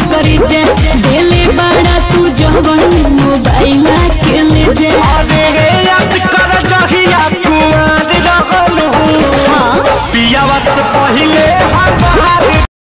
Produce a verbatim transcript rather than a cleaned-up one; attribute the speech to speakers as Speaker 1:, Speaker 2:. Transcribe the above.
Speaker 1: करे जा दिले बड़ा तू जवन मोबाइल के ले जा।